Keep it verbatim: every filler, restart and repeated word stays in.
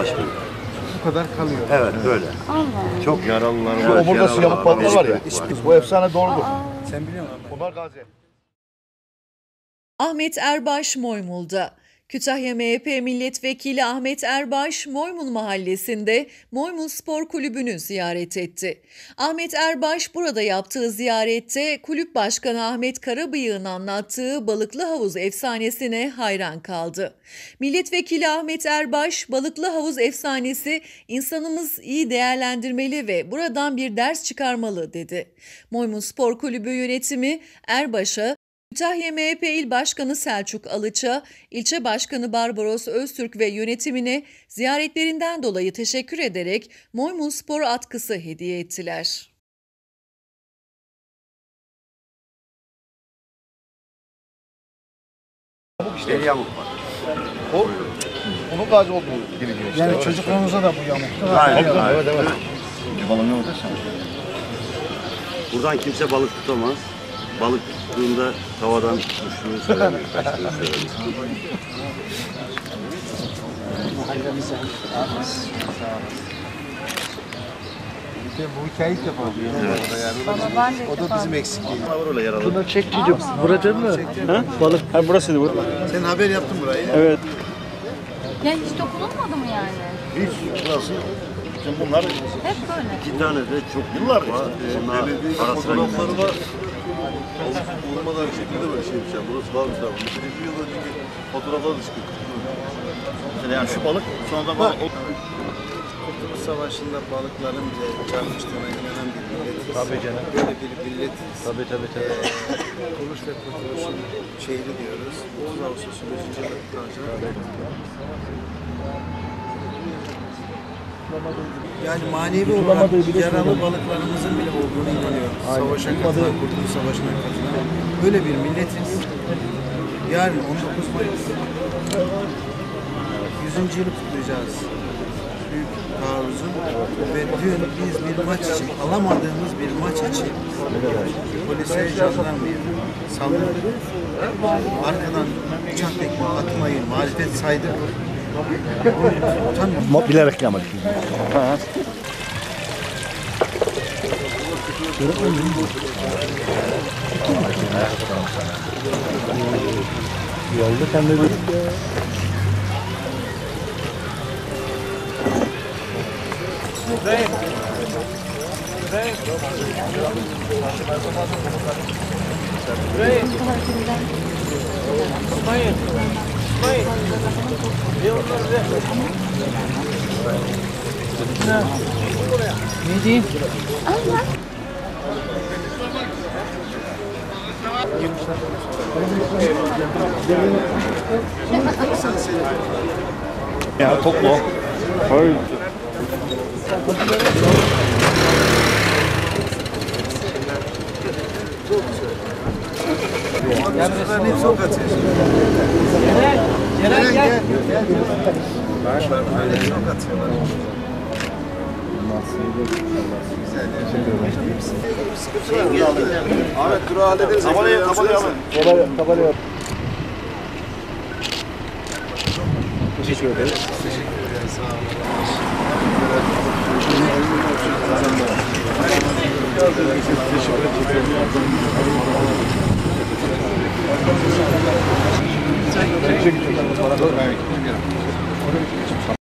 Taşmıyor. Bu kadar kalıyor. Evet böyle. Allah. Çok yaralılar Şu var. omurgası yamuk balıklar var ya. Bu efsane doğrudur. Aa. Sen biliyor musun? Onlar Gazi. Ahmet Erbaş Moymul'da. Kütahya M H P Milletvekili Ahmet Erbaş, Moymul Mahallesi'nde Moymul Spor Kulübü'nü ziyaret etti. Ahmet Erbaş burada yaptığı ziyarette Kulüp Başkanı Ahmet Karabıyık'ın anlattığı balıklı havuz efsanesine hayran kaldı. Milletvekili Ahmet Erbaş, balıklı havuz efsanesi insanımız iyi değerlendirmeli ve buradan bir ders çıkarmalı dedi. Moymul Spor Kulübü yönetimi Erbaş'a, Kütahya M H P İl Başkanı Selçuk Alıç'a, İlçe Başkanı Barbaros Öztürk ve yönetimine ziyaretlerinden dolayı teşekkür ederek Moymul Spor atkısı hediye ettiler. İşte yamuk var. O, onun Gazi olduğunu biliniyor işte. Yani çocuklarımıza da bu yamuktu. Aynen. Evet, aynen. evet, evet. Balık ne olacak? Buradan kimse balık tutamaz. Balık tuttuğunda tavadan uçtuğunu söylemiyor, kaçtığını söylemiyor. Mahallemize. Bu hikayeyi ilk defa duyuyorum. Baba ben de O da bizim eksikliğimiz. Var öyle yaralı. Bunlar çekçiydi. Burası mı? Ha? Balık. Ha burasıydı bu. Sen haber yaptın burayı. Evet. Ya hiç dokunulmadı mı yani? Hiç burası. Şimdi bunlar Hep böyle. iki tane de çok yıllar var. Onlar ara sıra Fotoğrafları var. Olmadan şekilde böyle şeymiş yani. Burası varmış da. Bir yıl önceki fotoğraflar da çıkıyor. mesela yani şu balık sonradan balık. Kurtuluş Savaşı'nda balıkların bile çarpıştığına inanan bir milletiz. Tabii canım. Böyle bir milletiz. Tabii tabii tabii. Ee, Kuruluş ve Kurtuluş'un şehri diyoruz. otuz Ağustos'un yüzüncü yılı kutlanacak. Yani manevi olarak yaralı balıklarımızın bile olduğunu inanıyoruz. Savaşa katılan, Kurtuluş Savaşı'na katılan. Böyle bir milletiz. Yarın on dokuz Mayıs yüzüncü yılı kutlayacağız. Büyük taarruzun ve dün biz bir maç için, alamadığımız bir maç için polise, jandarmaya saldırdık. Arkadan uçak tekme atmayı marifet saydık. Utanmıyoruz. Bilerek yapmadık. Yolda sen de bir... Ne diyeyim? Ya toplu. Hayır. Yani bunların hepsi o kaçıyor. Ceren gel. Böyle çok atıyorlar. Güzel ya. Ahmet duru hallederiz. Tabanaya tabanaya alın. Tabanaya. Teşekkür ederiz. Teşekkür ederiz. Sağ olun. Teşekkür ederim.